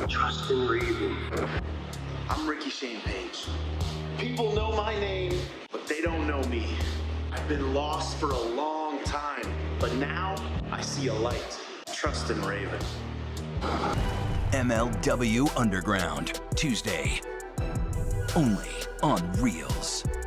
Trust in Raven. I'm Rickey Shane Page. People know my name, but they don't know me. I've been lost for a long time, but now I see a light. Trust in Raven. MLW Underground, Tuesday. Only on Reels.